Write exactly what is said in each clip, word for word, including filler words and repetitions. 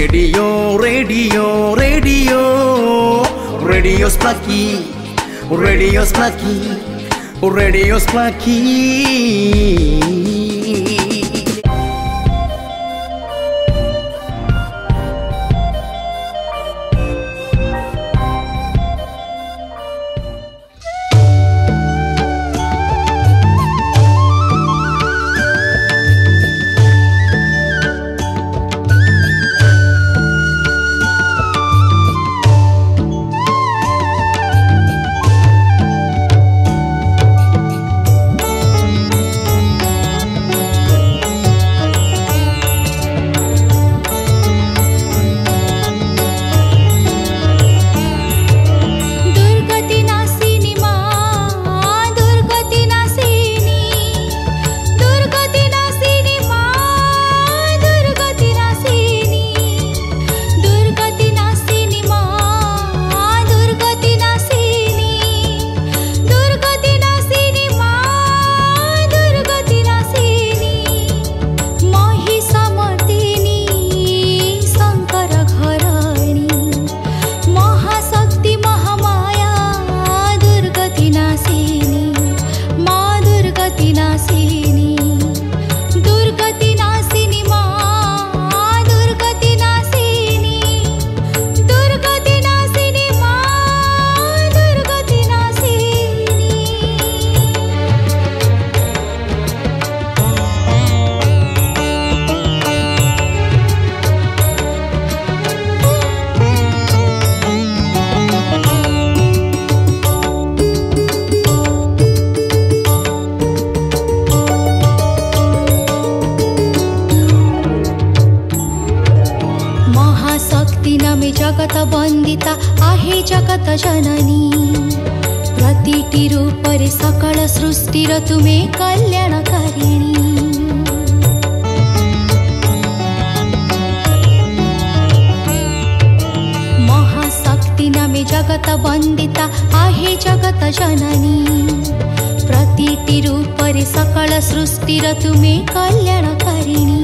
Radio radio radio radio स्प्लाकी radio स्प्लाकी radio स्प्लाकी। जगत वंदिता आहे जगत जननी प्रतिटी रूपरे सकल सृष्टिर तुमे कल्याणकारिणी। महाशक्ति नामे जगत वंदिता आहे जगत जननी प्रतिटी रूपरे सकल सृष्टिर तुमे कल्याणकारिणी।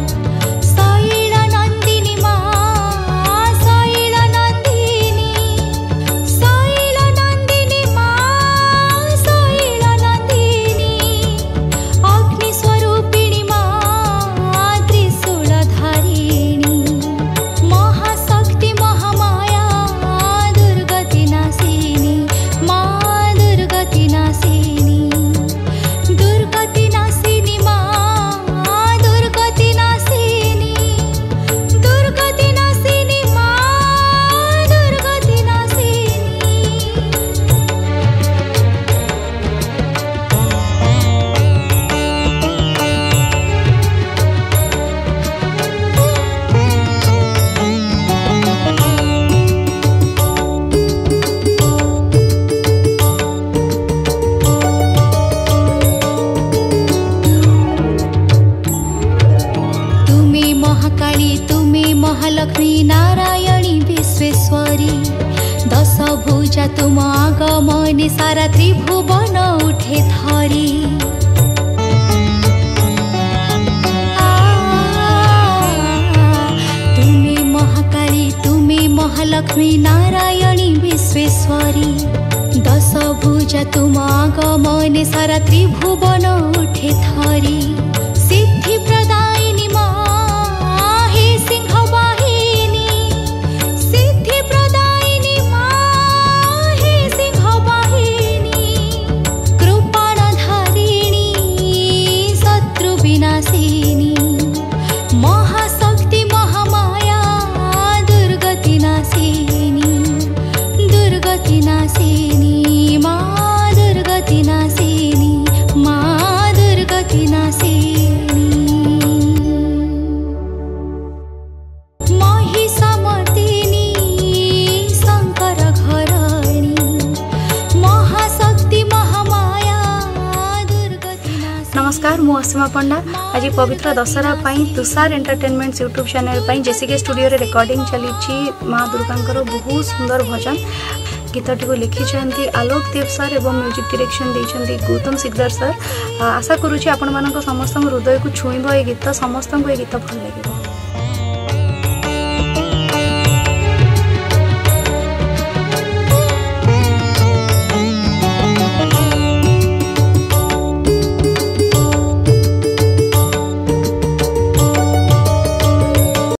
महालक्ष्मी नारायणी विश्वेश्वरी दश भुजा तुम आगमने सारा त्रिभुवन उठे थरी। तुम्हें महाकाली तुम्हें महालक्ष्मी नारायणी विश्वेश्वरी दश भुजा तुम आगमने सारा त्रिभुवन उठे थरी। सिद्धि प्रदायिनी माँ हे सिंह वाहिनी सिद्धि प्रदायिनी माँ हे सिंह वाहिनी कृपाणधारिणी शत्रु विनाशिनी महाशक्ति महामाया दुर्गति नाशिनी दुर्गति नाशिनी माँ दुर्गति नाशिनी माँ दुर्गति नाशिनी। नमस्कार मु असीमा पंडा आज पवित्र दशहरा पाई तुषार एंटरटेनमेंट यूट्यूब चैनल पाई जेसीके स्टूडियो रे रिकॉर्डिंग चली माँ दुर्गा बहुत सुंदर भजन गीतटी को लिखिं आलोक देव सर और म्यूजिक डायरेक्शन देते गौतम सिकदार सर। आशा करुँच आपण समस्त हृदय को छुईब ये गीत समस्त ये गीत भल लगे।